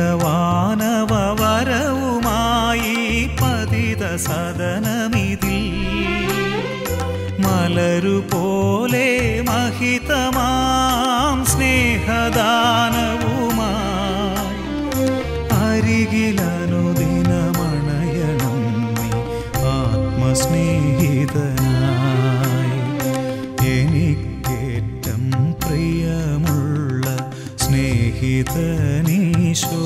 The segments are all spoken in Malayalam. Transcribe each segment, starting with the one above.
വരവുമായി പതിത സദനമിതിൽ മലരുപോലെ മഹിതമാം സ്നേഹദാനവുമായി അരികിലനുദിനമണയണം നീ ആത്മസ്നേഹിതനായി. എനിക്കേറ്റം പ്രിയമുള്ള സ്നേഹിതനീശോ,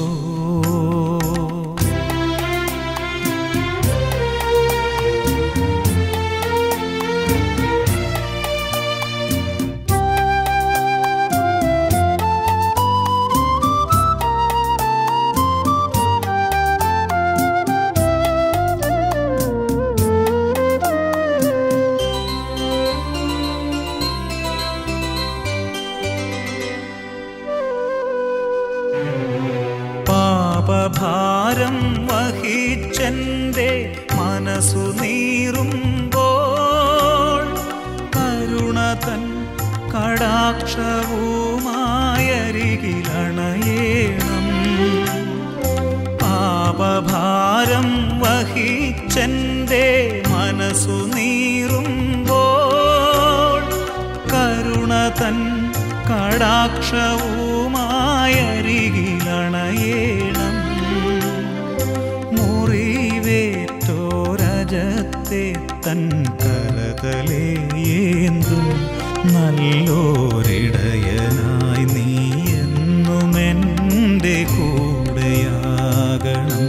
ഭാരം വഹിച്ചെൻ്റെ മനസ്സു നീറുമ്പോൾ കരുണ തൻ കടാക്ഷവുമായരികിലണയേണം. പാപഭാരം വഹിച്ചെൻ്റെ മനസ്സു നീറുമ്പോൾ കരുണ തൻ കടാക്ഷവുമായരികിലണയേണം. മുറിവേറ്റോരജത്തെ തൻ കരതലേന്തും നല്ലോരിടയനായി നീ എന്നുമെൻ്റെ കൂടെയാകണം.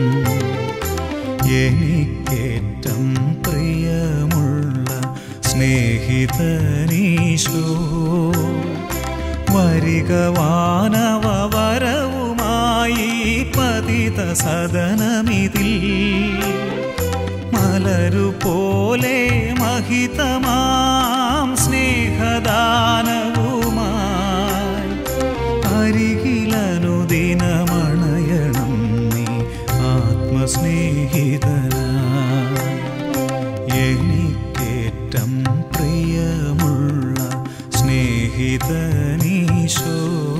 എനിക്കേറ്റം പ്രിയമുള്ള സ്നേഹിതനീശോ, വരിക വാനവരവുമായി പതിത സദനമിതിൽ മലരുപോലെ മഹിതമാം സ്നേഹദാനവുമായി അരികിലനുദിനമണയണം നീ ആത്മസ്നേഹിതനായി. എനിക്കേറ്റം പ്രിയമുള്ള സ്നേഹിതനീശോ,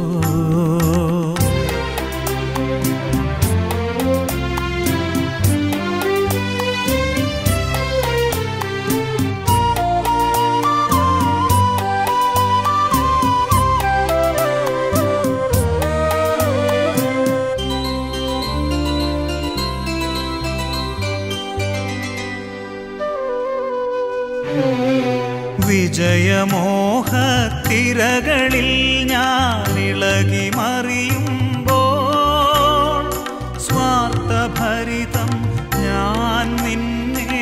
വിജയമോഹത്തിരകളിൽ ഞാനിളകി മറിയുമ്പോൾ സ്വാർത്ഥഭരിതം ഞാൻ നിന്നെ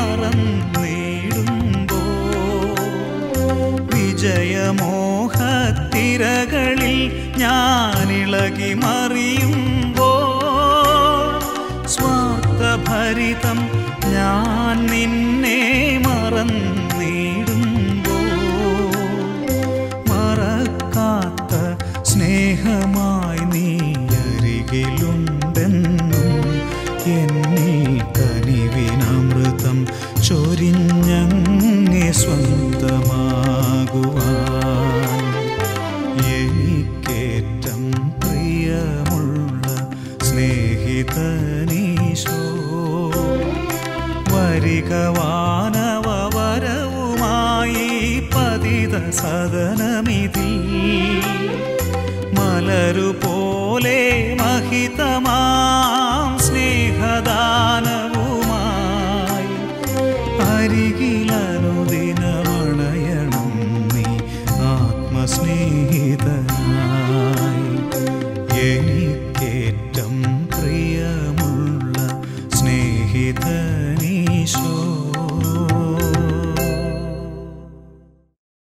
മറന്നിടുമ്പോൾ. വിജയമോഹത്തിരകളിൽ ഞാനിളകി മറിയുമ്പോൾ സ്വാർത്ഥഭരിതം ഞാൻ നിന്നെ മറന്നിടുമ്പോൾ. മറക്കാത്ത സ്നേഹമായി നീ അരികിലുണ്ടെന്നും എന്നിൽ കനിവിനമൃതം ചൊരിഞ്ഞങ്ങേ സ്വന്തമാകുവാൻ. എനിക്കേറ്റം പ്രിയമുള്ള സ്നേഹിതനീശോ, വരിക വാനവരവുമായി പതിത സദനമിതിൽ മലരുപോലെ മഹിതമാം സ്നേഹദാനവുമായി അരികിലനുദിനമണയണം നീ ആത്മസ്നേഹിതനായി.